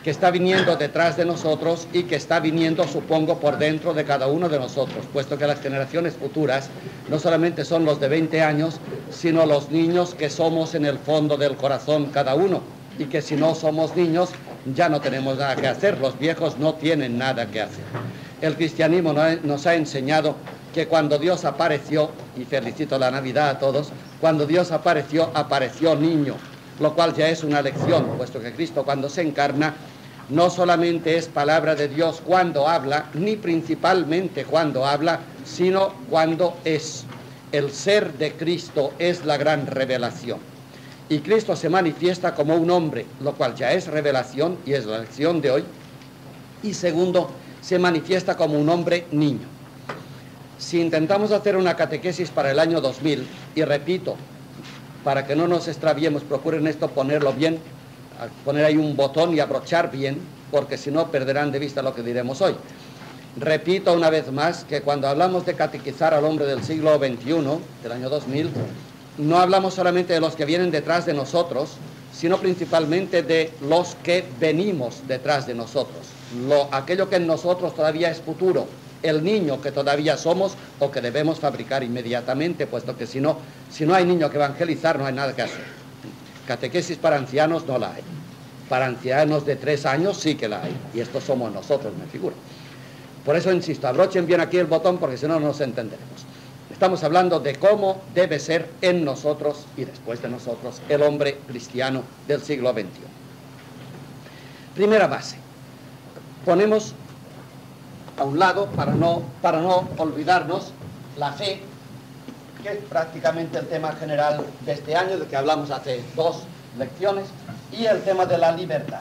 que está viniendo detrás de nosotros y que está viniendo, supongo, por dentro de cada uno de nosotros, puesto que las generaciones futuras no solamente son los de 20 años, sino los niños que somos en el fondo del corazón cada uno, y que si no somos niños ya no tenemos nada que hacer, los viejos no tienen nada que hacer. El cristianismo nos ha enseñado que cuando Dios apareció, y felicito la Navidad a todos, cuando Dios apareció, apareció niño, lo cual ya es una lección, puesto que Cristo cuando se encarna no solamente es palabra de Dios cuando habla, ni principalmente cuando habla, sino cuando es. El ser de Cristo es la gran revelación. Y Cristo se manifiesta como un hombre, lo cual ya es revelación y es la lección de hoy. Y segundo, se manifiesta como un hombre niño. Si intentamos hacer una catequesis para el año 2000, y repito, para que no nos extraviemos, procuren esto ponerlo bien, poner ahí un botón y abrochar bien, porque si no perderán de vista lo que diremos hoy. Repito una vez más que cuando hablamos de catequizar al hombre del siglo XXI, del año 2000, no hablamos solamente de los que vienen detrás de nosotros, sino principalmente de los que venimos detrás de nosotros. Aquello que en nosotros todavía es futuro, el niño que todavía somos o que debemos fabricar inmediatamente, puesto que si no hay niño que evangelizar, no hay nada que hacer. Catequesis para ancianos no la hay. Para ancianos de 3 años sí que la hay. Y estos somos nosotros, me figuro. Por eso insisto, abrochen bien aquí el botón porque si no, no nos entenderemos. Estamos hablando de cómo debe ser en nosotros y después de nosotros el hombre cristiano del siglo XXI. Primera base. Ponemos a un lado, para no olvidarnos, la fe, que es prácticamente el tema general de este año, de que hablamos hace 2 lecciones, y el tema de la libertad,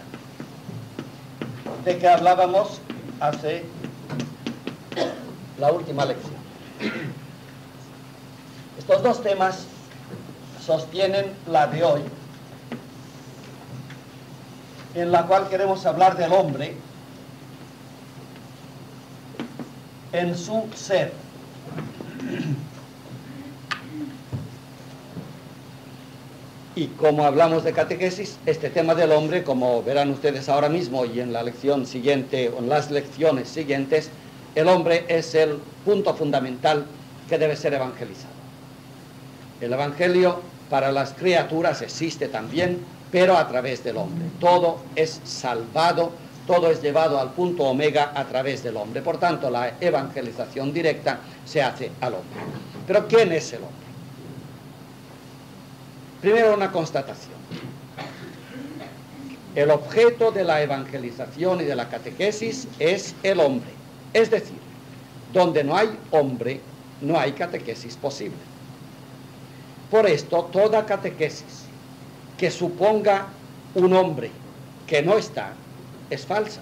de que hablábamos hace la última lección. Estos 2 temas sostienen la de hoy, en la cual queremos hablar del hombre en su ser. Y como hablamos de catequesis, este tema del hombre, como verán ustedes ahora mismo y en la lección siguiente o en las lecciones siguientes, el hombre es el punto fundamental que debe ser evangelizado. El evangelio para las criaturas existe también, pero a través del hombre. Todo es salvado, todo es llevado al punto omega a través del hombre. Por tanto, la evangelización directa se hace al hombre. Pero ¿quién es el hombre? Primero, una constatación. El objeto de la evangelización y de la catequesis es el hombre. Es decir, donde no hay hombre, no hay catequesis posible. Por esto, toda catequesis que suponga un hombre que no está, es falsa.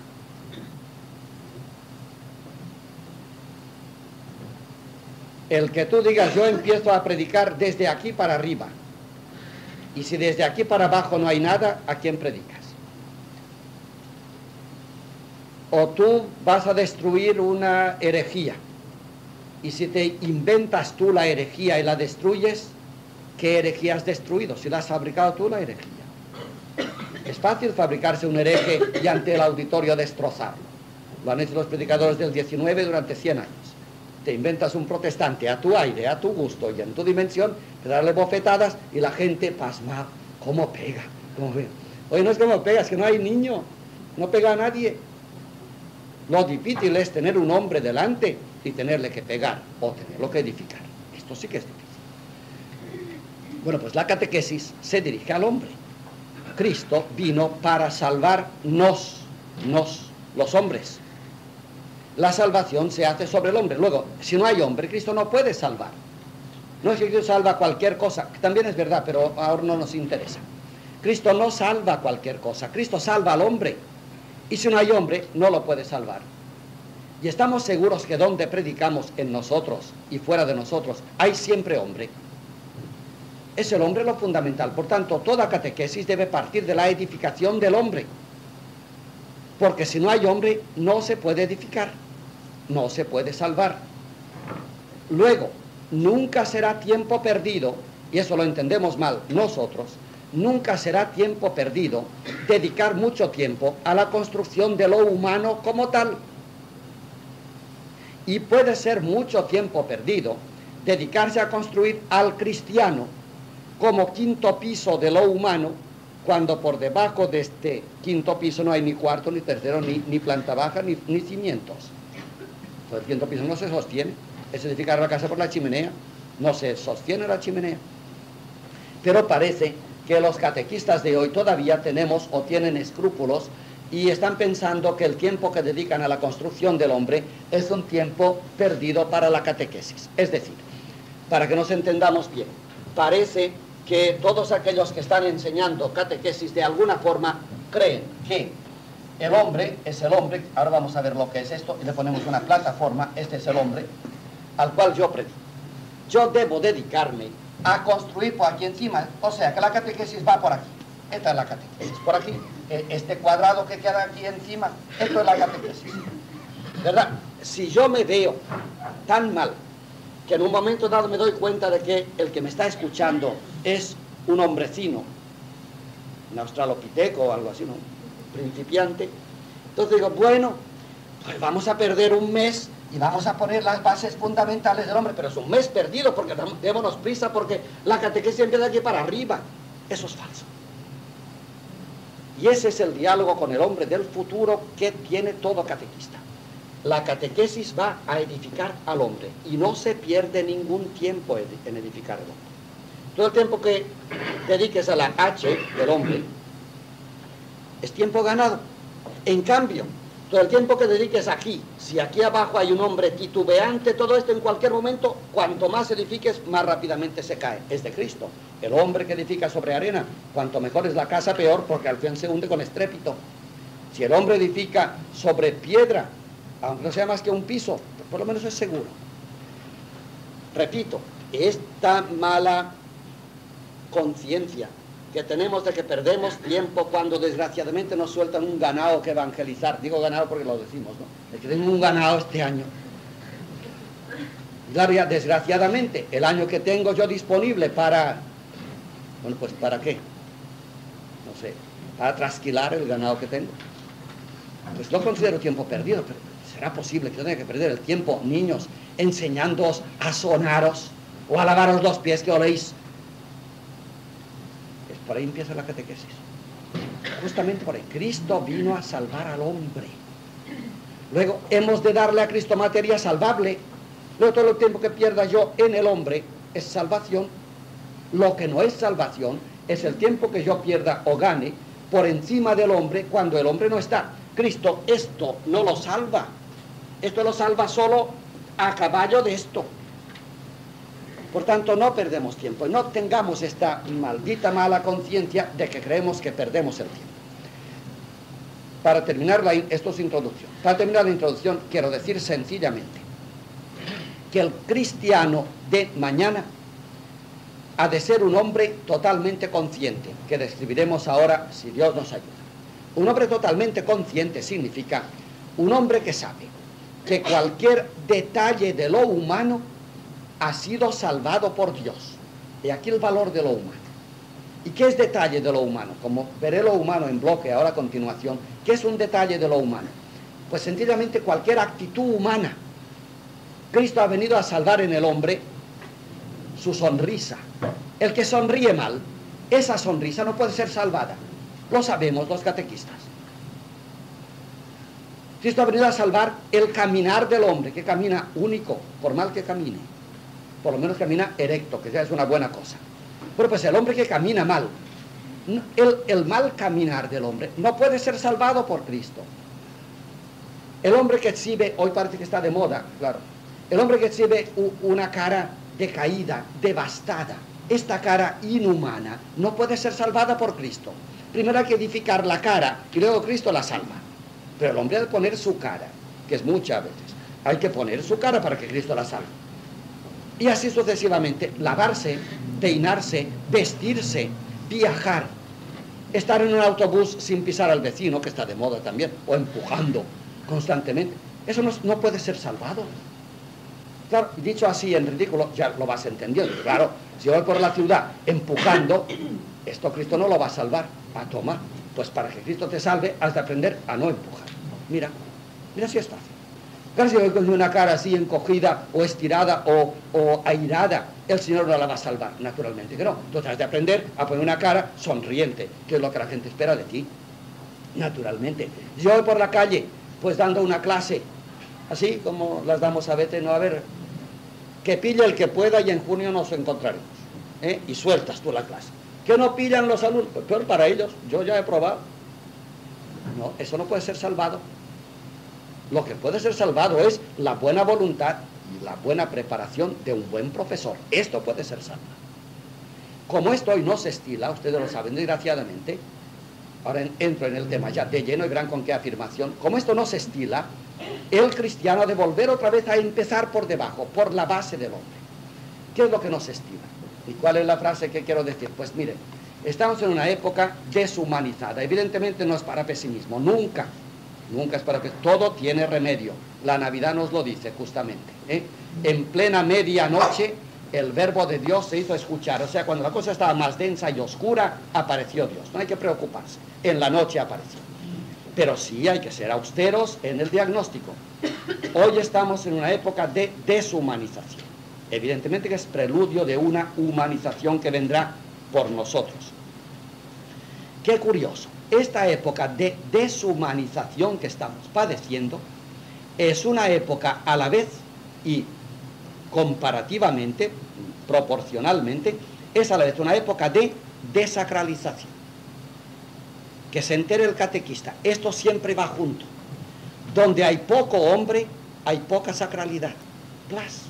El que tú digas, yo empiezo a predicar desde aquí para arriba, y si desde aquí para abajo no hay nada, ¿a quién predicas? O tú vas a destruir una herejía, y si te inventas tú la herejía y la destruyes, ¿qué herejía has destruido? Si la has fabricado tú, la herejía. Es fácil fabricarse un hereje y ante el auditorio destrozarlo. Lo han hecho los predicadores del 19 durante 100 años. Te inventas un protestante a tu aire, a tu gusto y en tu dimensión, te darle bofetadas y la gente pasma. ¿Cómo pega? ¿Cómo pega? Oye, no es como pega, es que no hay niño, no pega a nadie. Lo difícil es tener un hombre delante y tenerle que pegar o tenerlo que edificar. Esto sí que es difícil. Bueno, pues la catequesis se dirige al hombre. Cristo vino para salvarnos, los hombres. La salvación se hace sobre el hombre. Luego, si no hay hombre, Cristo no puede salvar. No es que Cristo salva cualquier cosa, que también es verdad, pero ahora no nos interesa. Cristo no salva cualquier cosa, Cristo salva al hombre. Y si no hay hombre, no lo puede salvar. Y estamos seguros que donde predicamos en nosotros y fuera de nosotros, hay siempre hombre. Es el hombre lo fundamental. Por tanto, toda catequesis debe partir de la edificación del hombre. Porque si no hay hombre, no se puede edificar, no se puede salvar. Luego, nunca será tiempo perdido, y eso lo entendemos mal nosotros, nunca será tiempo perdido dedicar mucho tiempo a la construcción de lo humano como tal. Y puede ser mucho tiempo perdido dedicarse a construir al cristiano como quinto piso de lo humano, cuando por debajo de este quinto piso no hay ni cuarto, ni tercero, ni planta baja, ni cimientos. Entonces el quinto piso no se sostiene. Es edificar la casa por la chimenea, no se sostiene la chimenea. Pero parece que los catequistas de hoy todavía tenemos o tienen escrúpulos y están pensando que el tiempo que dedican a la construcción del hombre es un tiempo perdido para la catequesis. Es decir, para que nos entendamos bien, parece que todos aquellos que están enseñando catequesis de alguna forma creen que el hombre es el hombre. Ahora vamos a ver lo que es esto y le ponemos una plataforma. Este es el hombre al cual yo predico. Yo debo dedicarme a construir por aquí encima, o sea que la catequesis va por aquí. Esta es la catequesis, por aquí, este cuadrado que queda aquí encima, esto es la catequesis, ¿verdad? Si yo me veo tan mal que en un momento dado me doy cuenta de que el que me está escuchando es un hombrecino, un australopiteco o algo así, ¿no? Principiante, entonces digo, bueno, pues vamos a perder un mes y vamos a poner las bases fundamentales del hombre, pero es un mes perdido porque démonos prisa porque la catequesis empieza aquí para arriba. Eso es falso. Y ese es el diálogo con el hombre del futuro que tiene todo catequista. La catequesis va a edificar al hombre y no se pierde ningún tiempo en edificar al hombre. Todo el tiempo que dediques a la H del hombre es tiempo ganado. En cambio, todo el tiempo que dediques aquí, si aquí abajo hay un hombre titubeante, todo esto en cualquier momento, cuanto más edifiques, más rápidamente se cae. Es de Cristo. El hombre que edifica sobre arena, cuanto mejor es la casa, peor, porque al fin se hunde con estrépito. Si el hombre edifica sobre piedra, aunque no sea más que un piso, por lo menos es seguro. Repito, esta mala conciencia que tenemos de que perdemos tiempo cuando desgraciadamente nos sueltan un ganado que evangelizar. Digo ganado porque lo decimos, ¿no? Es que tengo un ganado este año. Desgraciadamente, el año que tengo yo disponible para... Bueno, pues ¿para qué? No sé, para trasquilar el ganado que tengo. Pues lo considero tiempo perdido, pero ¿será posible que yo tenga que perder el tiempo, niños, enseñándoos a sonaros o a lavaros los pies que oléis? Por ahí empieza la catequesis. Justamente por ahí. Cristo vino a salvar al hombre. Luego hemos de darle a Cristo materia salvable. Luego todo el tiempo que pierda yo en el hombre es salvación. Lo que no es salvación es el tiempo que yo pierda o gane por encima del hombre cuando el hombre no está. Cristo esto no lo salva. Esto lo salva solo a caballo de esto. Por tanto, no perdemos tiempo, no tengamos esta maldita mala conciencia de que creemos que perdemos el tiempo. Para terminar, esto es introducción. Para terminar la introducción, quiero decir sencillamente que el cristiano de mañana ha de ser un hombre totalmente consciente, que describiremos ahora si Dios nos ayuda. Un hombre totalmente consciente significa un hombre que sabe que cualquier detalle de lo humano ha sido salvado por Dios. Y aquí el valor de lo humano. ¿Y qué es detalle de lo humano? Como veré lo humano en bloque ahora a continuación, ¿qué es un detalle de lo humano? Pues sencillamente cualquier actitud humana. Cristo ha venido a salvar en el hombre su sonrisa. El que sonríe mal, esa sonrisa no puede ser salvada. Lo sabemos los catequistas. Cristo ha venido a salvar el caminar del hombre, que camina único, por mal que camine. Por lo menos camina erecto, que ya es una buena cosa. Pero pues el hombre que camina mal, el mal caminar del hombre no puede ser salvado por Cristo. El hombre que exhibe, hoy parece que está de moda, claro, el hombre que exhibe una cara decaída, devastada, esta cara inhumana, no puede ser salvada por Cristo. Primero hay que edificar la cara y luego Cristo la salva. Pero el hombre ha de poner su cara, que es muchas veces. Hay que poner su cara para que Cristo la salve. Y así sucesivamente, lavarse, peinarse, vestirse, viajar, estar en un autobús sin pisar al vecino, que está de moda también, o empujando constantemente. Eso no puede ser salvado. Claro, dicho así en ridículo, ya lo vas entendiendo. Claro, si voy por la ciudad empujando, Esto Cristo no lo va a salvar. A tomar. Pues para que Cristo te salve, has de aprender a no empujar. Mira, mira si es fácil. Claro, si yo con una cara así encogida o estirada o airada, el Señor no la va a salvar, naturalmente que no. Entonces has de aprender a poner una cara sonriente, que es lo que la gente espera de ti, naturalmente. Yo voy por la calle, pues dando una clase, así como las damos a veces, no, a ver, que pille el que pueda y en junio nos encontraremos, ¿eh? Y sueltas tú la clase. Que no pillan los alumnos, peor para ellos, yo ya he probado. No, eso no puede ser salvado. Lo que puede ser salvado es la buena voluntad y la buena preparación de un buen profesor. Esto puede ser salvado. Como esto hoy no se estila, ustedes lo saben desgraciadamente, ahora entro en el tema ya de lleno y verán con qué afirmación, como esto no se estila, el cristiano ha de volver otra vez a empezar por debajo, por la base del hombre. ¿Qué es lo que no se estila? ¿Y cuál es la frase que quiero decir? Pues miren, estamos en una época deshumanizada. Evidentemente no es para pesimismo, nunca es para que todo tiene remedio. La Navidad nos lo dice justamente, ¿eh? En plena medianoche el verbo de Dios se hizo escuchar. O sea, cuando la cosa estaba más densa y oscura, apareció Dios. No hay que preocuparse. En la noche apareció. Pero sí hay que ser austeros en el diagnóstico. Hoy estamos en una época de deshumanización. Evidentemente que es preludio de una humanización que vendrá por nosotros. Qué curioso. Esta época de deshumanización que estamos padeciendo es una época a la vez y comparativamente, proporcionalmente, es a la vez una época de desacralización. Que se entere el catequista, esto siempre va junto. Donde hay poco hombre, hay poca sacralidad. Plas.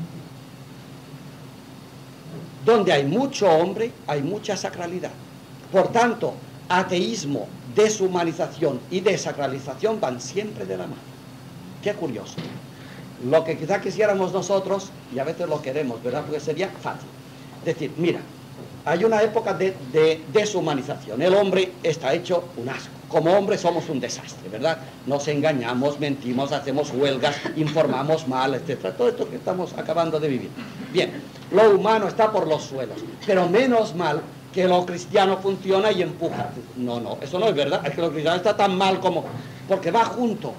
Donde hay mucho hombre, hay mucha sacralidad. Por tanto, ateísmo, deshumanización y desacralización van siempre de la mano. Qué curioso. Lo que quizá quisiéramos nosotros, y a veces lo queremos, ¿verdad? Porque sería fácil. Decir, mira, hay una época de deshumanización. El hombre está hecho un asco. Como hombre somos un desastre, ¿verdad? Nos engañamos, mentimos, hacemos huelgas, informamos mal, etc. Todo esto que estamos acabando de vivir. Bien, lo humano está por los suelos, pero menos mal que lo cristiano funciona y empuja. No, eso no es verdad. Es que lo cristiano está tan mal como... Porque va junto.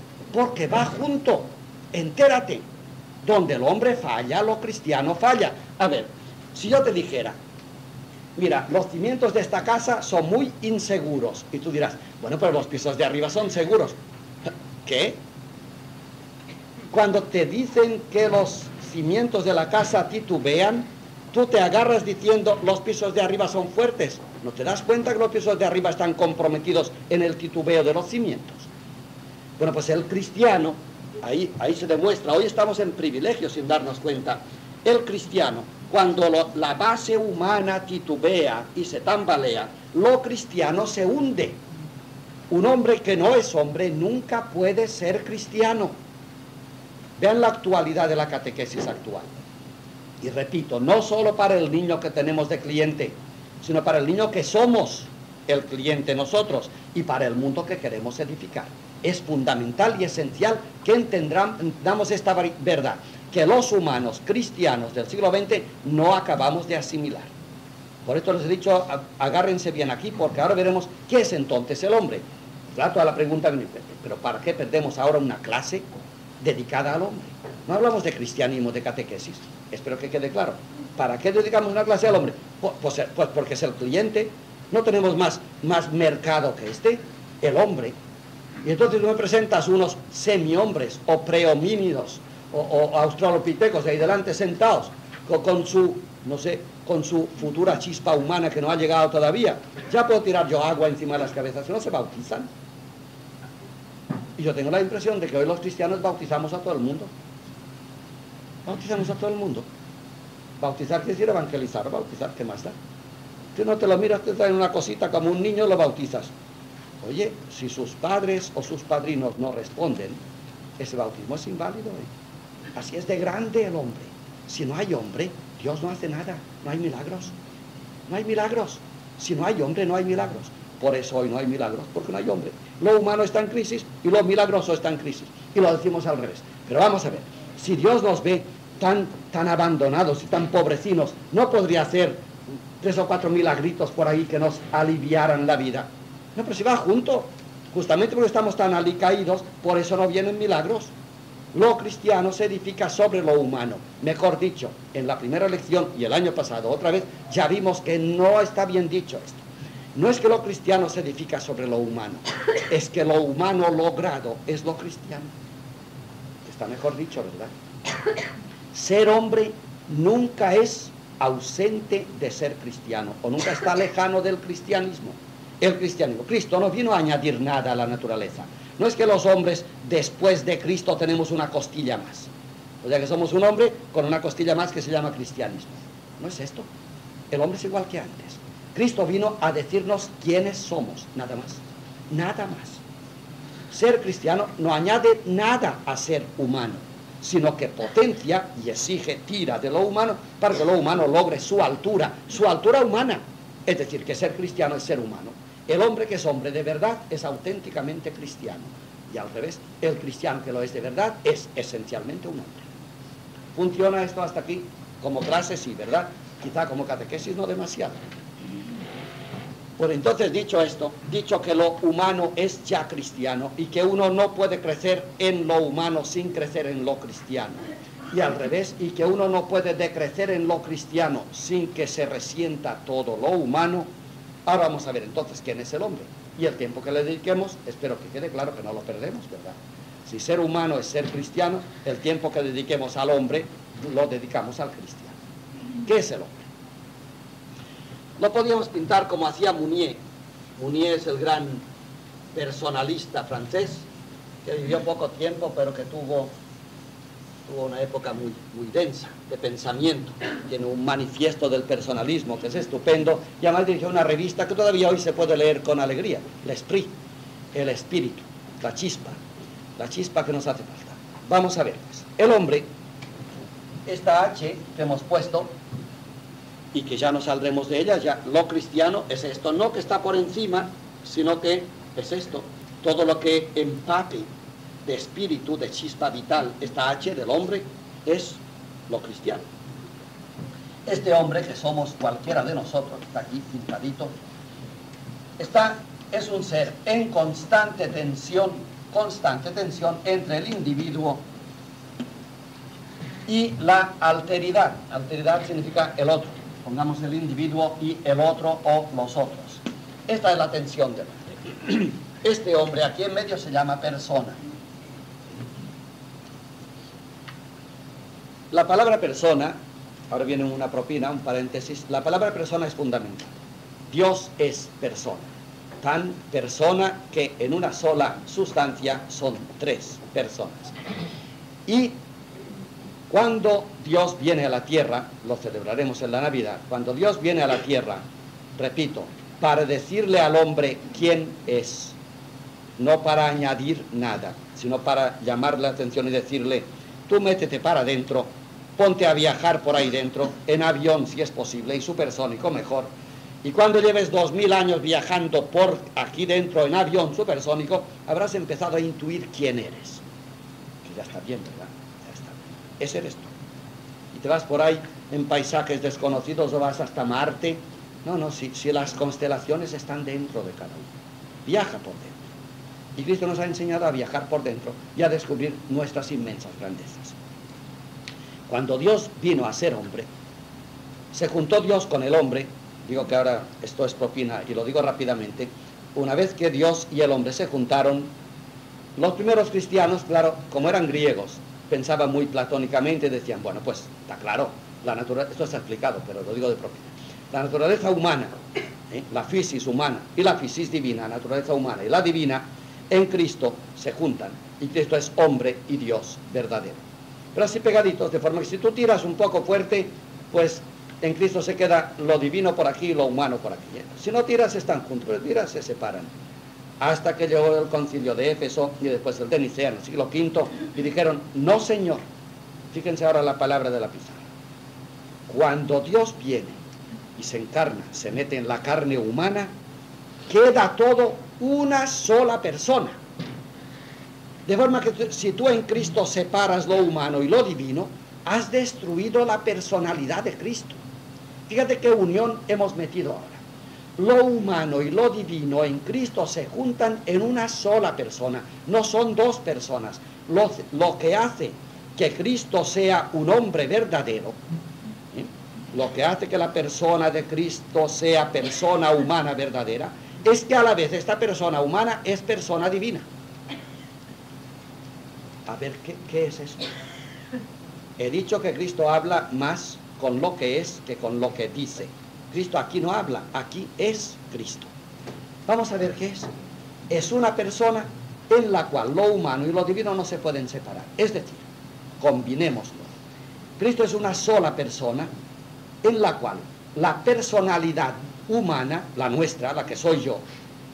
Entérate. Donde el hombre falla, lo cristiano falla. A ver, si yo te dijera, mira, los cimientos de esta casa son muy inseguros. Y tú dirás, bueno, pero los pisos de arriba son seguros. ¿Qué? Cuando te dicen que los cimientos de la casa titubean, tú te agarras diciendo, los pisos de arriba son fuertes. ¿No te das cuenta que los pisos de arriba están comprometidos en el titubeo de los cimientos? Bueno, pues el cristiano, ahí se demuestra, hoy estamos en privilegio sin darnos cuenta. El cristiano, cuando la base humana titubea y se tambalea, lo cristiano se hunde. Un hombre que no es hombre nunca puede ser cristiano. Vean la actualidad de la catequesis actual. Y repito, no solo para el niño que tenemos de cliente, sino para el niño que somos el cliente nosotros y para el mundo que queremos edificar. Es fundamental y esencial que entendamos esta verdad, que los humanos cristianos del siglo XX no acabamos de asimilar. Por esto les he dicho, agárrense bien aquí, porque ahora veremos qué es entonces el hombre. Claro, toda la pregunta, pero ¿para qué perdemos ahora una clase dedicada al hombre? No hablamos de cristianismo, de catequesis. Espero que quede claro. ¿Para qué dedicamos una clase al hombre? Pues porque es el cliente. No tenemos más mercado que el hombre. Y entonces tú me presentas unos semi-hombres o prehomínidos o australopitecos de ahí delante sentados con su, no sé, con su futura chispa humana que no ha llegado todavía. Ya puedo tirar yo agua encima de las cabezas, no se bautizan. Y yo tengo la impresión de que hoy los cristianos bautizamos a todo el mundo. Bautizamos a todo el mundo. Bautizar quiere decir evangelizar, bautizar, ¿qué más da? Tú no te lo miras, te traen una cosita como un niño, lo bautizas. Oye, si sus padres o sus padrinos no responden, ese bautismo es inválido. Así es de grande el hombre. Si no hay hombre, Dios no hace nada, no hay milagros. No hay milagros. Si no hay hombre, no hay milagros. Por eso hoy no hay milagros, porque no hay hombre. Lo humano está en crisis y lo milagroso está en crisis. Y lo decimos al revés. Pero vamos a ver, si Dios nos ve tan abandonados y tan pobrecinos, ¿no podría hacer 3 o 4 milagritos por ahí que nos aliviaran la vida. No, pero si va junto, justamente porque estamos tan alicaídos, por eso no vienen milagros. Lo cristiano se edifica sobre lo humano. Mejor dicho, en la primera lección y el año pasado otra vez, ya vimos que no está bien dicho esto. No es que lo cristiano se edifica sobre lo humano, es que lo humano logrado es lo cristiano. Está mejor dicho, ¿verdad? Ser hombre nunca es ausente de ser cristiano, o nunca está lejano del cristianismo. El cristianismo, Cristo no vino a añadir nada a la naturaleza. No es que los hombres después de Cristo tenemos una costilla más. O sea que somos un hombre con una costilla más que se llama cristianismo. No es esto. El hombre es igual que antes. Cristo vino a decirnos quiénes somos, nada más. Nada más. Ser cristiano no añade nada a ser humano, sino que potencia y exige, tira de lo humano para que lo humano logre su altura humana. Es decir, que ser cristiano es ser humano. El hombre que es hombre de verdad es auténticamente cristiano. Y al revés, el cristiano que lo es de verdad es esencialmente un hombre. ¿Funciona esto hasta aquí? Como clase sí, ¿verdad? Quizá como catequesis no demasiado. Pues entonces, dicho esto, dicho que lo humano es ya cristiano y que uno no puede crecer en lo humano sin crecer en lo cristiano, y al revés, y que uno no puede decrecer en lo cristiano sin que se resienta todo lo humano, ahora vamos a ver entonces quién es el hombre. Y el tiempo que le dediquemos, espero que quede claro que no lo perdemos, ¿verdad? Si ser humano es ser cristiano, el tiempo que dediquemos al hombre, lo dedicamos al cristiano. ¿Qué es el hombre? Lo podíamos pintar como hacía Mounier. Mounier es el gran personalista francés, que vivió poco tiempo, pero que tuvo una época muy densa de pensamiento. Tiene un manifiesto del personalismo que es estupendo, y además dirigió una revista que todavía hoy se puede leer con alegría, l'esprit, el espíritu, la chispa que nos hace falta. Vamos a ver, pues, el hombre, esta H que hemos puesto, y que ya no saldremos de ella, ya lo cristiano es esto, no que está por encima, sino que es esto, todo lo que empape de espíritu, de chispa vital, esta H del hombre, es lo cristiano. Este hombre, que somos cualquiera de nosotros, está aquí pintadito, es un ser en constante tensión entre el individuo y la alteridad. Alteridad significa el otro. Pongamos el individuo y el otro o los otros. Esta es la tensión del hombre. Este hombre aquí en medio se llama persona. La palabra persona, ahora viene una propina, un paréntesis, la palabra persona es fundamental. Dios es persona. Tan persona que en una sola sustancia son 3 personas. Y cuando Dios viene a la tierra, lo celebraremos en la Navidad, cuando Dios viene a la tierra, repito, para decirle al hombre quién es, no para añadir nada, sino para llamar la atención y decirle, tú métete para adentro, ponte a viajar por ahí dentro, en avión si es posible, y supersónico mejor, y cuando lleves 2000 años viajando por aquí dentro en avión supersónico, habrás empezado a intuir quién eres. Que ya está bien, ¿verdad? Ese eres tú. Y te vas por ahí en paisajes desconocidos o vas hasta Marte. No, si las constelaciones están dentro de cada uno. Viaja por dentro. Y Cristo nos ha enseñado a viajar por dentro y a descubrir nuestras inmensas grandezas. Cuando Dios vino a ser hombre, se juntó Dios con el hombre. Digo que ahora esto es propina y lo digo rápidamente. Una vez que Dios y el hombre se juntaron, los primeros cristianos, claro, como eran griegos, pensaban muy platónicamente y decían, bueno, pues está claro, la naturaleza, esto está explicado, pero lo digo de propia. La naturaleza humana, la fisis humana y la fisis divina, la naturaleza humana y la divina, en Cristo se juntan, y Cristo es hombre y Dios verdadero. Pero así pegaditos, de forma que si tú tiras un poco fuerte, pues en Cristo se queda lo divino por aquí y lo humano por aquí. Si no tiras, están juntos, pero tiras, se separan. Hasta que llegó el concilio de Éfeso y después el de Nicea en el siglo V, y dijeron, no señor, fíjense ahora la palabra de la pizarra, cuando Dios viene y se encarna, se mete en la carne humana, queda todo una sola persona. De forma que si tú en Cristo separas lo humano y lo divino, has destruido la personalidad de Cristo. Fíjate qué unión hemos metido ahora. Lo humano y lo divino en Cristo se juntan en una sola persona, no son dos personas. Lo que hace que Cristo sea un hombre verdadero, ¿eh? Lo que hace que la persona de Cristo sea persona humana verdadera, es que a la vez esta persona humana es persona divina. A ver, ¿qué es eso? He dicho que Cristo habla más con lo que es que con lo que dice. Cristo aquí no habla, aquí es Cristo. Vamos a ver qué es. Es una persona en la cual lo humano y lo divino no se pueden separar. Es decir, combinémoslo. Cristo es una sola persona en la cual la personalidad humana, la nuestra, la que soy yo,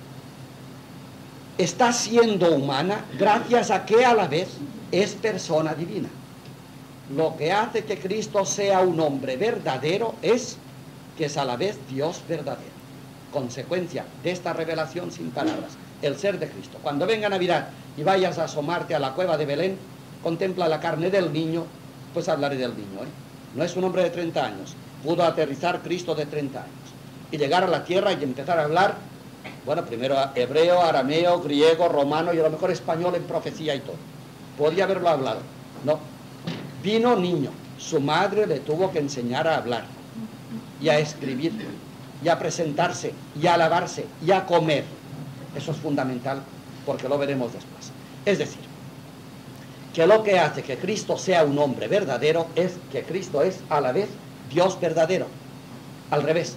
está siendo humana gracias a que a la vez es persona divina. Lo que hace que Cristo sea un hombre verdadero es que es a la vez Dios verdadero. Consecuencia de esta revelación sin palabras, el ser de Cristo. Cuando venga Navidad y vayas a asomarte a la cueva de Belén, contempla la carne del niño, pues hablaré del niño, ¿eh? No es un hombre de 30 años, pudo aterrizar Cristo de 30 años y llegar a la tierra y empezar a hablar, bueno, primero hebreo, arameo, griego, romano y a lo mejor español en profecía y todo. Podía haberlo hablado, no. Vino niño, su madre le tuvo que enseñar a hablar y a escribir y a presentarse y a alabarse y a comer. Eso es fundamental porque lo veremos después. Es decir, que lo que hace que Cristo sea un hombre verdadero es que Cristo es a la vez Dios verdadero. Al revés,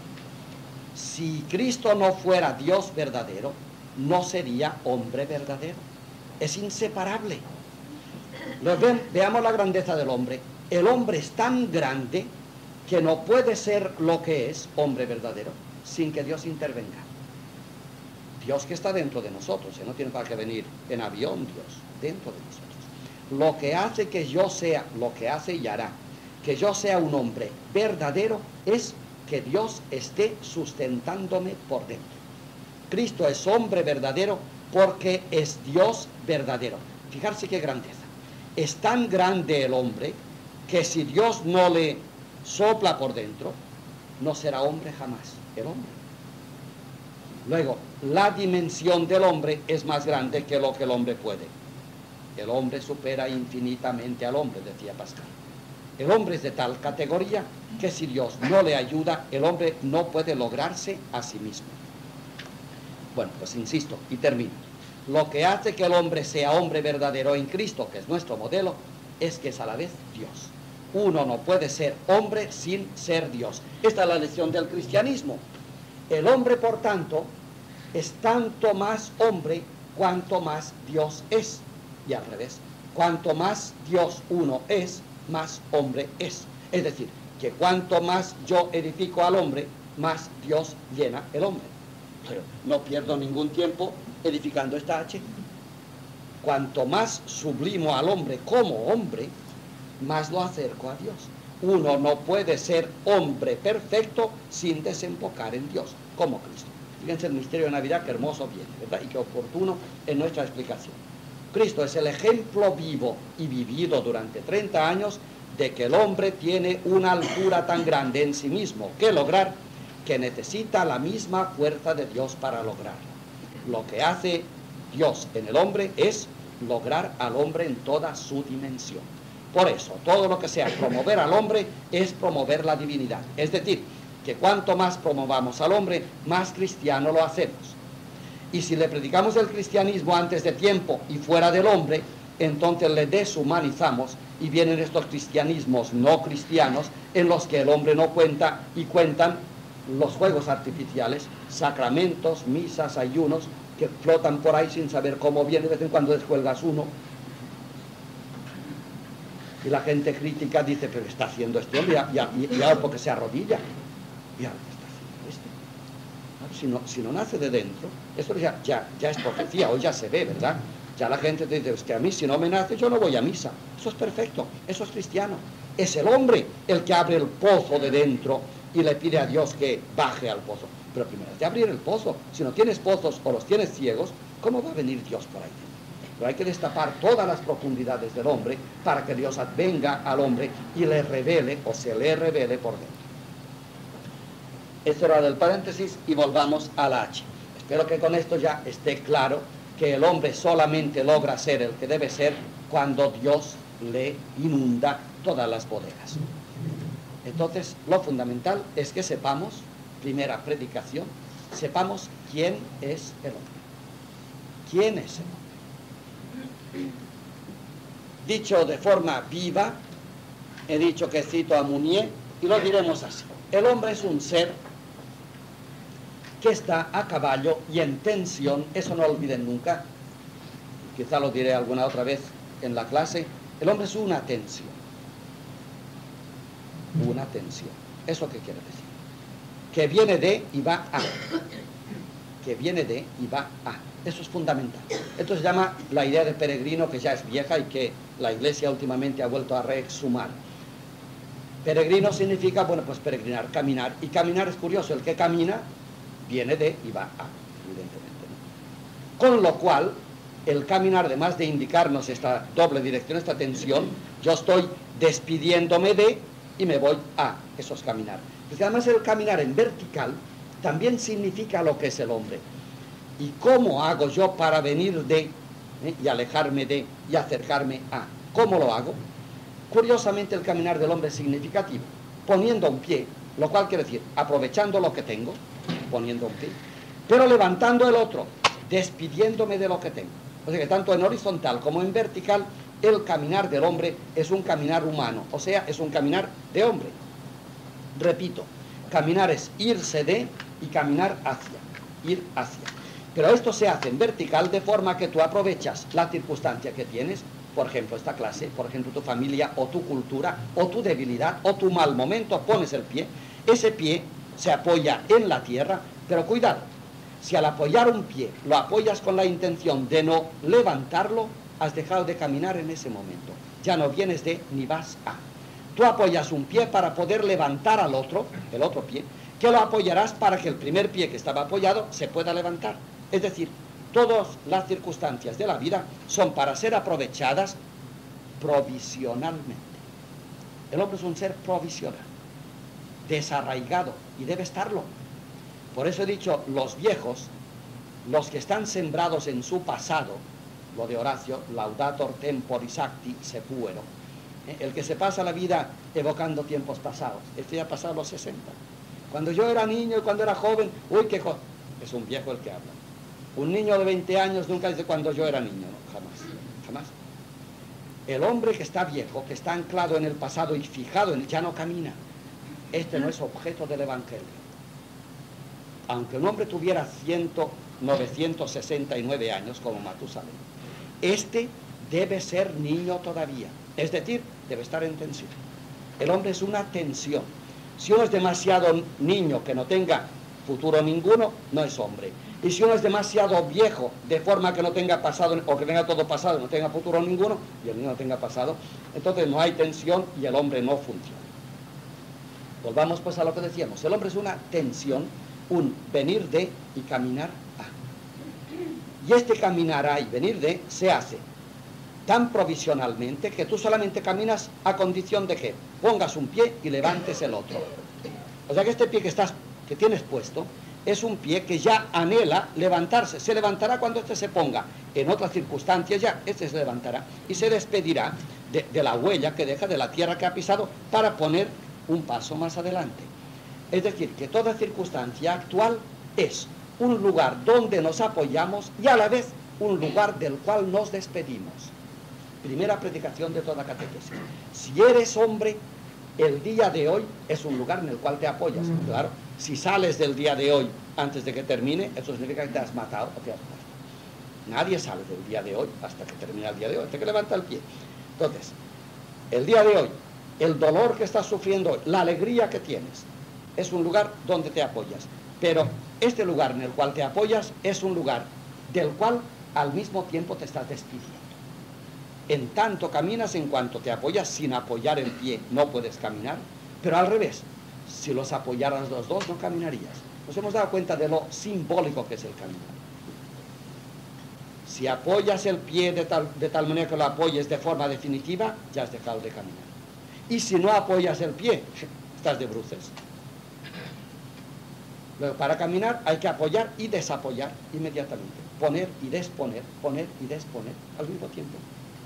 si Cristo no fuera Dios verdadero, no sería hombre verdadero. Es inseparable. Veamos la grandeza del hombre. El hombre es tan grande que no puede ser lo que es hombre verdadero sin que Dios intervenga. Dios que está dentro de nosotros, no tiene para qué venir en avión, Dios dentro de nosotros. Lo que hace que yo sea, lo que hace y hará que yo sea un hombre verdadero es que Dios esté sustentándome por dentro. Cristo es hombre verdadero porque es Dios verdadero. Fijarse qué grandeza. Es tan grande el hombre que si Dios no le sopla por dentro, no será hombre jamás, el hombre. Luego, la dimensión del hombre es más grande que lo que el hombre puede. El hombre supera infinitamente al hombre, decía Pascal. El hombre es de tal categoría que si Dios no le ayuda, el hombre no puede lograrse a sí mismo. Bueno, pues insisto y termino. Lo que hace que el hombre sea hombre verdadero en Cristo, que es nuestro modelo, es que es a la vez Dios. Uno no puede ser hombre sin ser Dios. Esta es la lección del cristianismo. El hombre, por tanto, es tanto más hombre cuanto más Dios es. Y al revés, cuanto más Dios uno es, más hombre es. Es decir, que cuanto más yo edifico al hombre, más Dios llena el hombre. Pero no pierdo ningún tiempo edificando esta H. Cuanto más sublimo al hombre como hombre, más lo acerco a Dios. Uno no puede ser hombre perfecto sin desembocar en Dios, como Cristo. Fíjense el misterio de Navidad, qué hermoso viene, ¿verdad? Y qué oportuno en nuestra explicación. Cristo es el ejemplo vivo y vivido durante 30 años de que el hombre tiene una altura tan grande en sí mismo que lograr, que necesita la misma fuerza de Dios para lograrlo. Lo que hace Dios en el hombre es lograr al hombre en toda su dimensión. Por eso, todo lo que sea promover al hombre es promover la divinidad. Es decir, que cuanto más promovamos al hombre, más cristiano lo hacemos. Y si le predicamos el cristianismo antes de tiempo y fuera del hombre, entonces le deshumanizamos y vienen estos cristianismos no cristianos en los que el hombre no cuenta y cuentan los fuegos artificiales, sacramentos, misas, ayunos, que flotan por ahí sin saber cómo viene, de vez en cuando descuelgas uno. Y la gente crítica dice, pero está haciendo este hombre, ya porque se arrodilla. Ya está haciendo esto. Si no nace de dentro, esto ya es profecía, hoy ya se ve, ¿verdad? Ya la gente te dice, es que a mí si no me nace, yo no voy a misa. Eso es perfecto, eso es cristiano. Es el hombre el que abre el pozo de dentro y le pide a Dios que baje al pozo. Pero primero hay que abrir el pozo. Si no tienes pozos o los tienes ciegos, ¿cómo va a venir Dios por ahí? Pero hay que destapar todas las profundidades del hombre para que Dios venga al hombre y le revele o se le revele por dentro. Esto era del paréntesis y volvamos a la H. Espero que con esto ya esté claro que el hombre solamente logra ser el que debe ser cuando Dios le inunda todas las bodegas. Entonces, lo fundamental es que sepamos, primera predicación, sepamos quién es el hombre. ¿Quién es el hombre? Dicho de forma viva, he dicho que cito a Mounier y lo diremos así. El hombre es un ser que está a caballo y en tensión, eso no lo olviden nunca, quizá lo diré alguna otra vez en la clase, el hombre es una tensión. Una tensión. ¿Eso qué quiere decir? Que viene de y va a. Que viene de y va a. Eso es fundamental. Esto se llama la idea de peregrino, que ya es vieja y que la Iglesia últimamente ha vuelto a reexhumar. Peregrino significa, bueno, pues peregrinar, caminar. Y caminar es curioso, el que camina viene de y va a, evidentemente, ¿no? Con lo cual, el caminar, además de indicarnos esta doble dirección, esta tensión, yo estoy despidiéndome de y me voy a. Eso es caminar. Porque además el caminar en vertical también significa lo que es el hombre. ¿Y cómo hago yo para venir de y alejarme de y acercarme a? ¿Cómo lo hago? Curiosamente el caminar del hombre es significativo, poniendo un pie, lo cual quiere decir aprovechando lo que tengo, poniendo un pie, pero levantando el otro, despidiéndome de lo que tengo. O sea que tanto en horizontal como en vertical, el caminar del hombre es un caminar humano, o sea, es un caminar de hombre. Repito, caminar es irse de y caminar hacia, ir hacia. Pero esto se hace en vertical de forma que tú aprovechas la circunstancia que tienes, por ejemplo, esta clase, por ejemplo, tu familia, o tu cultura, o tu debilidad, o tu mal momento, pones el pie, ese pie se apoya en la tierra, pero cuidado, si al apoyar un pie lo apoyas con la intención de no levantarlo, has dejado de caminar en ese momento, ya no vienes de ni vas a. Tú apoyas un pie para poder levantar al otro, el otro pie, que lo apoyarás para que el primer pie que estaba apoyado se pueda levantar. Es decir, todas las circunstancias de la vida son para ser aprovechadas provisionalmente. El hombre es un ser provisional, desarraigado, y debe estarlo. Por eso he dicho, los viejos, los que están sembrados en su pasado, lo de Horacio, laudator temporis acti sepuero, el que se pasa la vida evocando tiempos pasados, este ya ha pasado los 60. Cuando yo era niño y cuando era joven, uy, qué cosa. Es un viejo el que habla. Un niño de 20 años nunca dice cuando yo era niño, no, jamás, jamás. El hombre que está viejo, que está anclado en el pasado y fijado en él, ya no camina. Este no es objeto del Evangelio. Aunque un hombre tuviera 969 años, como Matusalén, este debe ser niño todavía. Es decir, debe estar en tensión. El hombre es una tensión. Si uno es demasiado niño que no tenga futuro ninguno, no es hombre. Y si uno es demasiado viejo, de forma que no tenga pasado, o que tenga todo pasado y no tenga futuro ninguno, y el niño no tenga pasado, entonces no hay tensión y el hombre no funciona. Volvamos pues a lo que decíamos. El hombre es una tensión, un venir de y caminar a. Y este caminar a y venir de se hace tan provisionalmente que tú solamente caminas a condición de que pongas un pie y levantes el otro. O sea que este pie que tienes puesto es un pie que ya anhela levantarse. Se levantará cuando este se ponga en otras circunstancias, ya este se levantará y se despedirá de la huella que deja, de la tierra que ha pisado, para poner un paso más adelante. Es decir, que toda circunstancia actual es un lugar donde nos apoyamos y a la vez un lugar del cual nos despedimos. Primera predicación de toda catequesis. Si eres hombre, el día de hoy es un lugar en el cual te apoyas. Claro, si sales del día de hoy antes de que termine, eso significa que te has matado o te has muerto. Nadie sale del día de hoy hasta que termina el día de hoy, hasta que levanta el pie. Entonces, el día de hoy, el dolor que estás sufriendo hoy, la alegría que tienes, es un lugar donde te apoyas. Pero este lugar en el cual te apoyas es un lugar del cual al mismo tiempo te estás despidiendo. En tanto caminas, en cuanto te apoyas, sin apoyar el pie no puedes caminar, pero al revés, si los apoyaras los dos no caminarías. Nos hemos dado cuenta de lo simbólico que es el caminar. Si apoyas el pie de tal manera que lo apoyes de forma definitiva, ya has dejado de caminar. Y si no apoyas el pie, estás de bruces. Luego, para caminar hay que apoyar y desapoyar inmediatamente. Poner y disponer al mismo tiempo.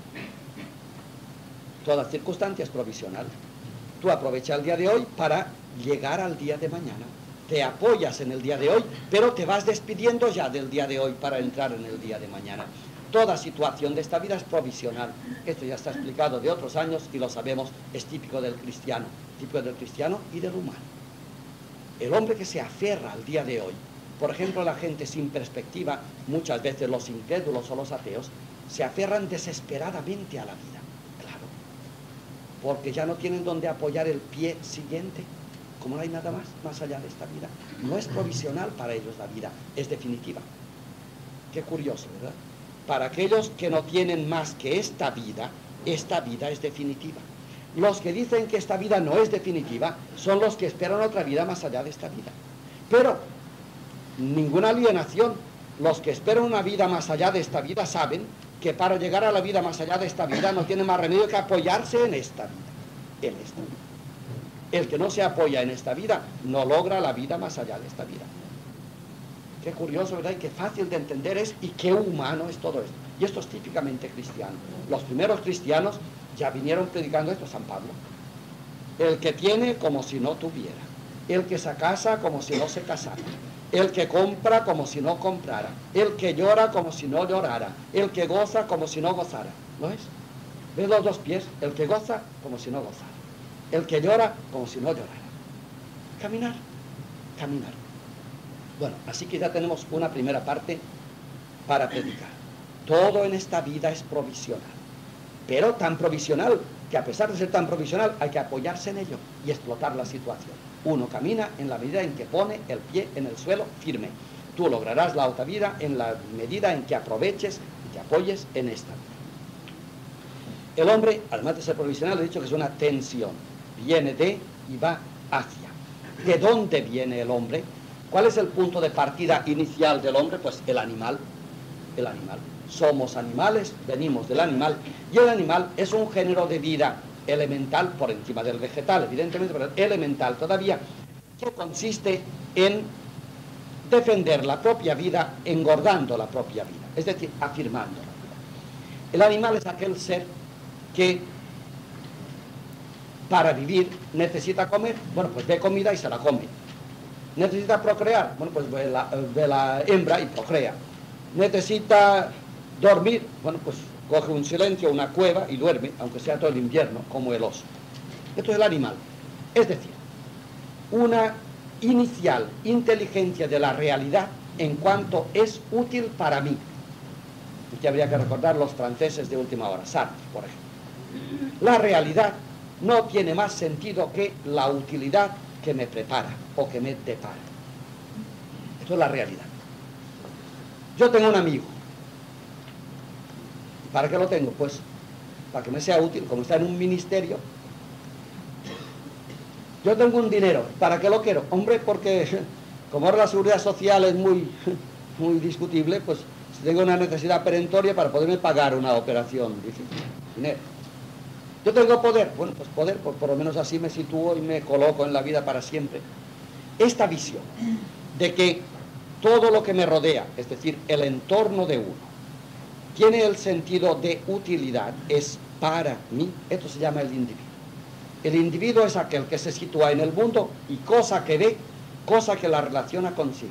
Toda circunstancia es provisional. Tú aprovechas el día de hoy para llegar al día de mañana. Te apoyas en el día de hoy, pero te vas despidiendo ya del día de hoy para entrar en el día de mañana. Toda situación de esta vida es provisional. Esto ya está explicado de otros años y lo sabemos, es típico del cristiano y del humano. El hombre que se aferra al día de hoy, por ejemplo, la gente sin perspectiva, muchas veces los incrédulos o los ateos, se aferran desesperadamente a la vida, claro, porque ya no tienen donde apoyar el pie siguiente. Como no hay nada más allá de esta vida, no es provisional para ellos la vida, es definitiva. Qué curioso, ¿verdad? Para aquellos que no tienen más que esta vida es definitiva. Los que dicen que esta vida no es definitiva son los que esperan otra vida más allá de esta vida. Pero ninguna alienación. Los que esperan una vida más allá de esta vida saben que para llegar a la vida más allá de esta vida no tienen más remedio que apoyarse en esta vida. El que no se apoya en esta vida no logra la vida más allá de esta vida. Qué curioso, ¿verdad? Y qué fácil de entender es y qué humano es todo esto. Y esto es típicamente cristiano. Los primeros cristianos ya vinieron predicando esto, San Pablo. El que tiene como si no tuviera. El que se casa como si no se casara. El que compra como si no comprara. El que llora como si no llorara. El que goza como si no gozara. ¿No es? ¿Ves los dos pies? El que goza como si no gozara. El que llora como si no llorara. Caminar. Bueno, así que ya tenemos una primera parte para predicar. Todo en esta vida es provisional, pero tan provisional que a pesar de ser tan provisional hay que apoyarse en ello y explotar la situación. Uno camina en la medida en que pone el pie en el suelo firme. Tú lograrás la otra vida en la medida en que aproveches y te apoyes en esta vida. El hombre, además de ser provisional, he dicho que es una tensión. Viene de y va hacia. ¿De dónde viene el hombre? ¿Cuál es el punto de partida inicial del hombre? Pues el animal. Somos animales, venimos del animal, y el animal es un género de vida elemental por encima del vegetal, evidentemente, pero elemental todavía, que consiste en defender la propia vida, engordando la propia vida, es decir, afirmando la vida. El animal es aquel ser que para vivir necesita comer, bueno, pues ve comida y se la come. Necesita procrear, bueno, pues ve la hembra y procrea. Necesita dormir, bueno, pues coge un silencio, una cueva y duerme, aunque sea todo el invierno, como el oso. Esto es el animal. Es decir, una inicial inteligencia de la realidad en cuanto es útil para mí. Aquí habría que recordar los franceses de última hora, Sartre, por ejemplo. La realidad no tiene más sentido que la utilidad que me prepara o que me depara. Esto es la realidad. Yo tengo un amigo. ¿Para qué lo tengo? Pues para que me sea útil, como está en un ministerio. Yo tengo un dinero. ¿Para qué lo quiero? Hombre, porque como ahora la seguridad social es muy discutible, pues si tengo una necesidad perentoria para poderme pagar una operación difícil. Dinero. Yo tengo poder. Bueno, pues poder, pues por lo menos así me sitúo y me coloco en la vida para siempre. Esta visión de que todo lo que me rodea, es decir, el entorno de uno, tiene el sentido de utilidad, es para mí, esto se llama el individuo. El individuo es aquel que se sitúa en el mundo y cosa que ve, cosa que la relaciona consigo.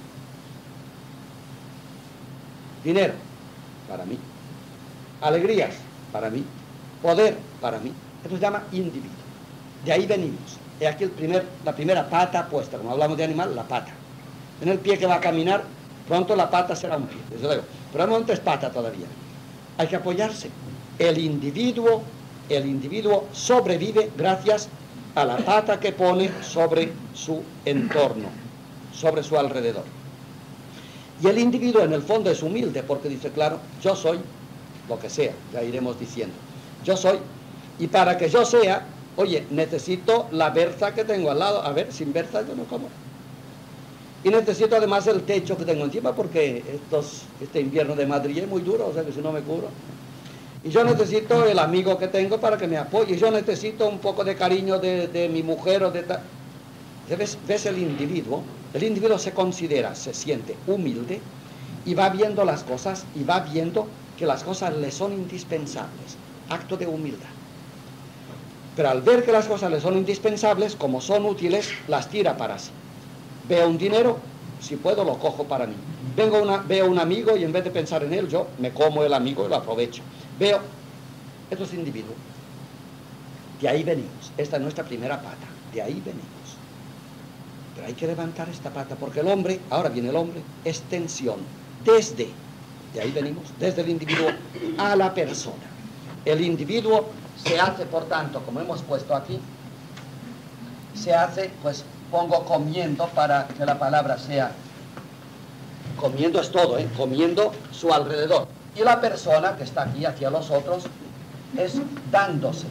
Dinero, para mí. Alegrías, para mí. Poder, para mí. Esto se llama individuo. De ahí venimos. He aquí la primera pata puesta, como hablamos de animal, la pata. En el pie que va a caminar, pronto la pata será un pie, desde luego. Pero al momento es pata todavía. Hay que apoyarse. El individuo sobrevive gracias a la pata que pone sobre su entorno, sobre su alrededor. Y el individuo en el fondo es humilde porque dice, claro, yo soy lo que sea, ya iremos diciendo. Yo soy, y para que yo sea, oye, necesito la berza que tengo al lado. A ver, sin berza yo no como. Y necesito además el techo que tengo encima porque este invierno de Madrid es muy duro, o sea que si no me cubro. Y yo necesito el amigo que tengo para que me apoye. Y yo necesito un poco de cariño de mi mujer o de tal. ¿Ves el individuo? El individuo se considera, se siente humilde y va viendo las cosas y va viendo que las cosas le son indispensables. Acto de humildad. Pero al ver que las cosas le son indispensables, como son útiles, las tira para sí. Veo un dinero, si puedo lo cojo para mí. Veo un amigo y en vez de pensar en él, yo me como el amigo y lo aprovecho. Esto es individuo. De ahí venimos. Esta es nuestra primera pata. De ahí venimos. Pero hay que levantar esta pata porque el hombre, ahora viene el hombre, es tensión. De ahí venimos, desde el individuo a la persona. El individuo se hace, por tanto, como hemos puesto aquí, se hace, pues pongo comiendo para que la palabra sea, comiendo es todo, comiendo su alrededor. Y la persona que está aquí hacia los otros es dándose.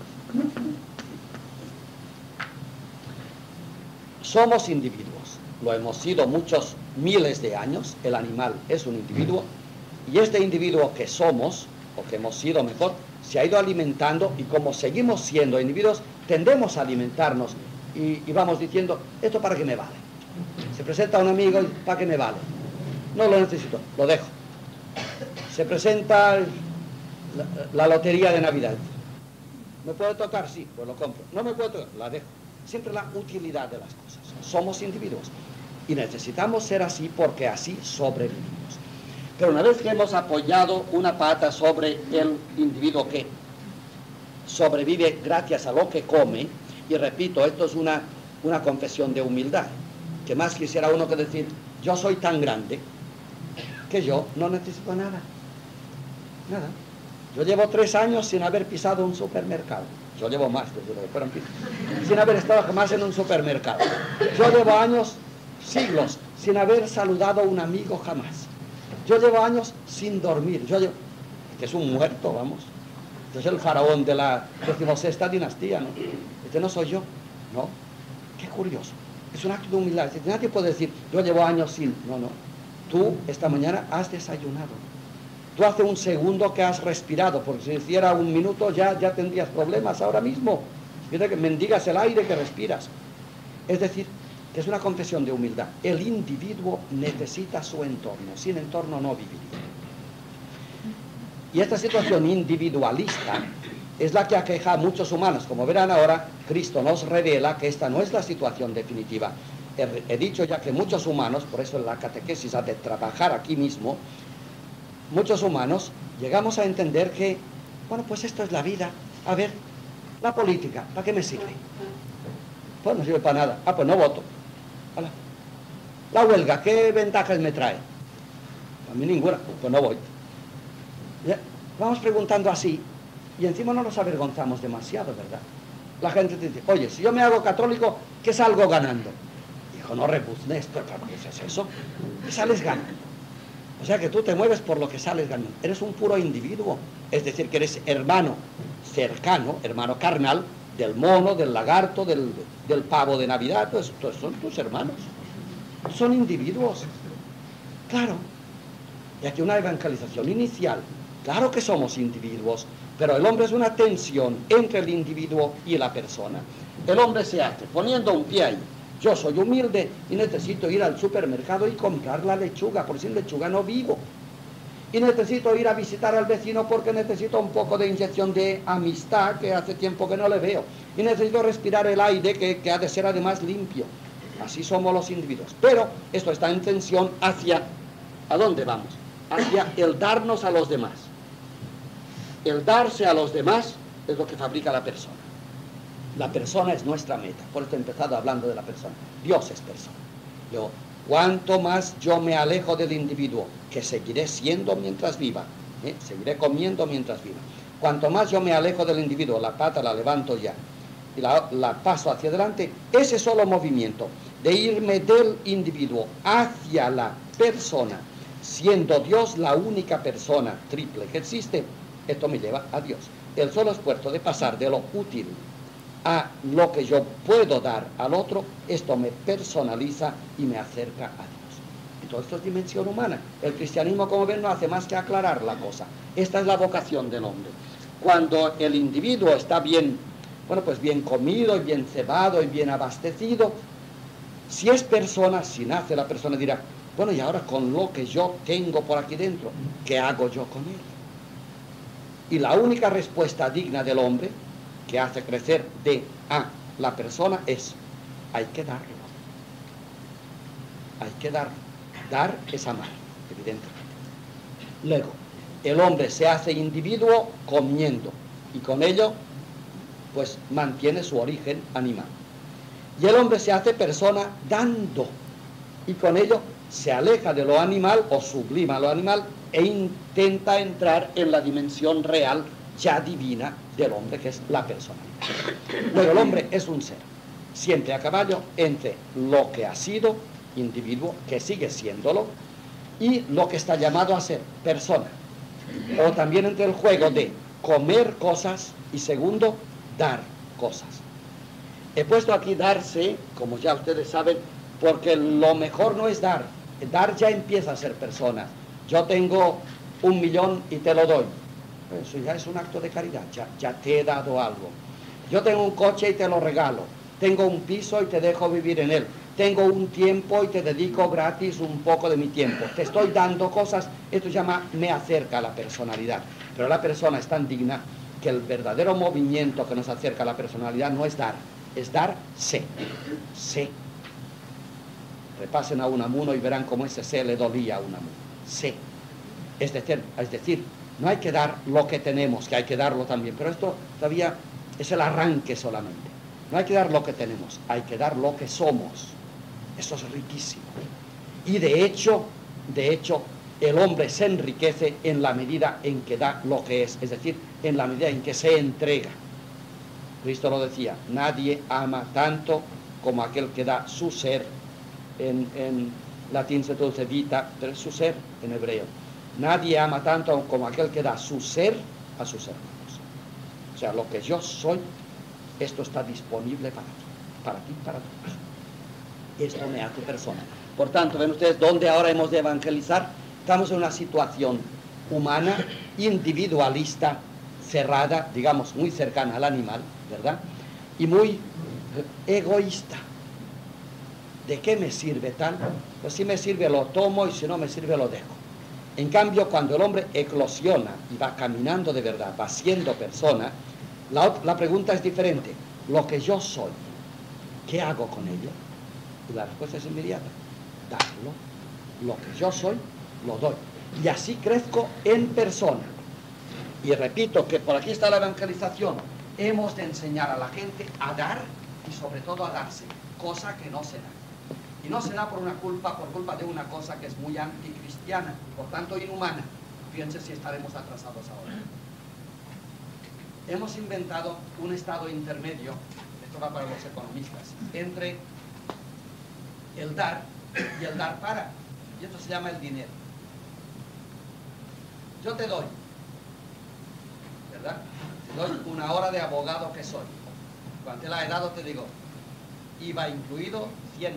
Somos individuos, lo hemos sido muchos miles de años, el animal es un individuo, y este individuo que somos, o que hemos sido mejor, se ha ido alimentando, y como seguimos siendo individuos, tendemos a alimentarnos, y vamos diciendo, ¿esto para qué me vale? Se presenta un amigo, y ¿para qué me vale? No lo necesito, lo dejo. Se presenta la lotería de Navidad. ¿Me puede tocar? Sí, pues lo compro. No me puede tocar, la dejo. Siempre la utilidad de las cosas. Somos individuos y necesitamos ser así porque así sobrevivimos. Pero una vez que hemos apoyado una pata sobre el individuo que sobrevive gracias a lo que come, y repito, esto es una confesión de humildad, que más quisiera uno que decir, yo soy tan grande que yo no necesito nada. Nada. Yo llevo 3 años sin haber pisado un supermercado. Yo llevo más, desde lo que fueron sin haber estado jamás en un supermercado. Yo llevo años, siglos, sin haber saludado a un amigo jamás. Yo llevo años sin dormir. Que es un muerto, vamos. Este es el faraón de la 16ª dinastía, ¿no? Este no soy yo, ¿no? Qué curioso. Es un acto de humildad. Nadie puede decir, yo llevo años sin... No, no. Tú esta mañana has desayunado. Tú hace un segundo que has respirado, porque si hiciera un minuto ya tendrías problemas ahora mismo. Fíjate que mendigas el aire que respiras. Es decir, que es una confesión de humildad. El individuo necesita su entorno, sin entorno no viviría. Y esta situación individualista es la que aqueja a muchos humanos. Como verán ahora, Cristo nos revela que esta no es la situación definitiva. He dicho ya que muchos humanos, por eso en la catequesis ha de trabajar aquí mismo, muchos humanos llegamos a entender que, bueno, pues esto es la vida. A ver, la política, ¿para qué me sirve? Pues no sirve para nada. Ah, pues no voto. Hola. La huelga, ¿qué ventajas me trae? A mí ninguna, pues no voy. Ya, vamos preguntando así, y encima no nos avergonzamos demasiado, ¿verdad? La gente te dice, oye, si yo me hago católico, ¿qué salgo ganando? Hijo, no rebuznes, ¿pero qué es eso? ¿Qué sales ganando? O sea que tú te mueves por lo que sales ganando. Eres un puro individuo. Es decir, que eres hermano cercano, hermano carnal, del mono, del lagarto, del pavo de Navidad. Pues son tus hermanos. Son individuos. Claro. Y aquí una evangelización inicial. Claro que somos individuos, pero el hombre es una tensión entre el individuo y la persona. El hombre se hace poniendo un pie ahí. Yo soy humilde y necesito ir al supermercado y comprar la lechuga, porque sin lechuga no vivo. Y necesito ir a visitar al vecino porque necesito un poco de inyección de amistad, que hace tiempo que no le veo. Y necesito respirar el aire que ha de ser además limpio. Así somos los individuos. Pero esto está en tensión hacia, ¿a dónde vamos? Hacia el darnos a los demás. El darse a los demás es lo que fabrica la persona. La persona es nuestra meta. Por eso he empezado hablando de la persona. Dios es persona. Luego, cuanto más yo me alejo del individuo, que seguiré siendo mientras viva, seguiré comiendo mientras viva. Cuanto más yo me alejo del individuo, la pata la levanto ya y la paso hacia adelante, ese solo movimiento de irme del individuo hacia la persona, siendo Dios la única persona triple que existe, esto me lleva a Dios. El solo esfuerzo de pasar de lo útil a lo que yo puedo dar al otro, esto me personaliza y me acerca a Dios. Y todo esto es dimensión humana. El cristianismo, como ven, no hace más que aclarar la cosa. Esta es la vocación del hombre. Cuando el individuo está bien, bueno, pues bien comido y bien cebado y bien abastecido, Si es persona, si nace la persona dirá, bueno, y ahora con lo que yo tengo por aquí dentro, ¿qué hago yo con él? Y la única respuesta digna del hombre que hace crecer de a la persona es, hay que darlo. Hay que darlo. Dar es amar, evidentemente. Luego, el hombre se hace individuo comiendo y con ello pues mantiene su origen animal. Y el hombre se hace persona dando y con ello se aleja de lo animal o sublima lo animal e intenta entrar en la dimensión real ya divina del hombre, que es la personalidad. Luego el hombre es un ser, siempre a caballo entre lo que ha sido individuo, que sigue siéndolo, y lo que está llamado a ser persona. O también entre el juego de comer cosas y segundo, dar cosas. He puesto aquí darse, como ya ustedes saben, porque lo mejor no es dar. Dar ya empieza a ser persona. Yo tengo 1 millón y te lo doy. Eso ya es un acto de caridad, ya te he dado algo. Yo tengo un coche y te lo regalo. Tengo un piso y te dejo vivir en él. Tengo un tiempo y te dedico gratis un poco de mi tiempo. Te estoy dando cosas, esto me acerca a la personalidad. Pero la persona es tan digna que el verdadero movimiento que nos acerca a la personalidad no es darse. Se. Repasen a Unamuno y verán cómo ese se le dolía a Unamuno. Se. Es decir, no hay que dar lo que tenemos, que hay que darlo también, pero esto todavía es el arranque solamente. No hay que dar lo que tenemos, hay que dar lo que somos. Eso es riquísimo. Y de hecho, el hombre se enriquece en la medida en que da lo que es decir, en la medida en que se entrega. Cristo lo decía, nadie ama tanto como aquel que da su ser, en latín se traduce vita, pero es su ser en hebreo. Nadie ama tanto como aquel que da su ser a sus hermanos. O sea, lo que yo soy, esto está disponible para ti, para todos. Esto me hace persona. Por tanto, ven ustedes dónde ahora hemos de evangelizar. Estamos en una situación humana, individualista, cerrada, digamos, muy cercana al animal, ¿verdad? Y muy egoísta. ¿De qué me sirve tal? Pues si me sirve lo tomo y si no me sirve lo dejo. En cambio, cuando el hombre eclosiona y va caminando de verdad, va siendo persona, la pregunta es diferente. Lo que yo soy, ¿qué hago con ello? Y la respuesta es inmediata. Darlo. Lo que yo soy, lo doy. Y así crezco en persona. Y repito que por aquí está la evangelización. Hemos de enseñar a la gente a dar y sobre todo a darse, cosa que no se da. Y no se da por culpa de una cosa que es muy anticristiana, por tanto inhumana. Fíjense si estaremos atrasados ahora. Hemos inventado un estado intermedio, esto va para los economistas, entre el dar y el dar para. Y esto se llama el dinero. Yo te doy, ¿verdad? Te doy una hora de abogado que soy. Cuando te la he dado te digo, IVA incluido, 100.000.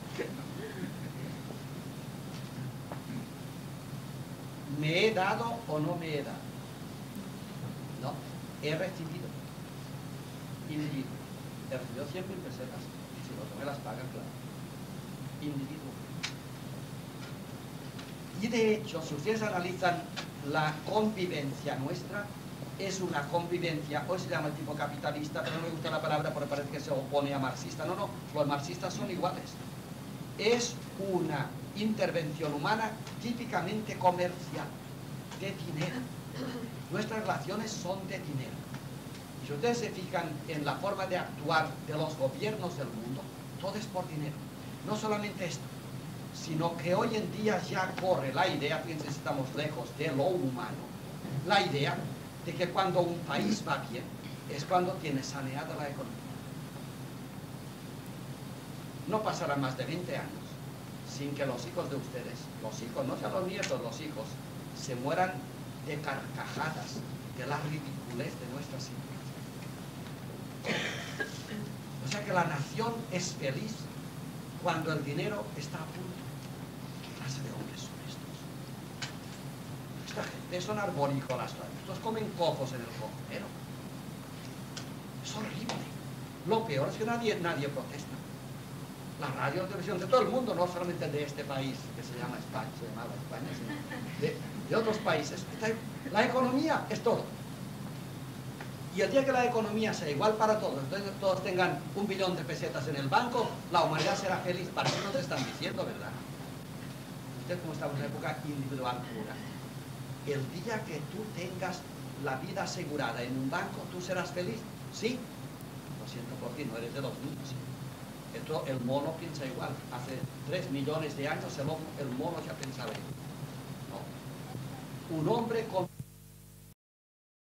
¿Me he dado o no me he dado? No, he recibido. Individuo. He recibido 100.000 pesetas. Si no me las pagan, claro. Individuo. Y de hecho, si ustedes analizan la convivencia nuestra, es una convivencia, hoy se llama el tipo capitalista, pero no me gusta la palabra porque parece que se opone a marxista. No, los marxistas son iguales. Es una intervención humana típicamente comercial, de dinero. Nuestras relaciones son de dinero. Si ustedes se fijan en la forma de actuar de los gobiernos del mundo, todo es por dinero. No solamente esto, sino que hoy en día ya corre la idea, fíjense si estamos lejos de lo humano, la idea de que cuando un país va bien, es cuando tiene saneada la economía. No pasará más de 20 años sin que los hijos de ustedes, los hijos, no sean los nietos, los hijos, se mueran de carcajadas de la ridiculez de nuestra situación. O sea que la nación es feliz cuando el dinero está a punto. ¿Qué clase de hombres son estos? Esta gente son arborícolas, estos comen cojos en el cojero. Es horrible. Lo peor es que nadie protesta. la radio y televisión de todo el mundo, no solamente de este país que se llama España, se llamaba España, sino de otros países. La economía es todo. Y el día que la economía sea igual para todos, entonces todos tengan 1 billón de pesetas en el banco, la humanidad será feliz. Para eso nos están diciendo, ¿verdad? Usted, como estamos en una época individual pura, el día que tú tengas la vida asegurada en un banco, ¿tú serás feliz? Sí. Lo siento por ti, no eres de los niños. El mono piensa igual. Hace 3 millones de años el mono ya pensaba igual. No. Un hombre con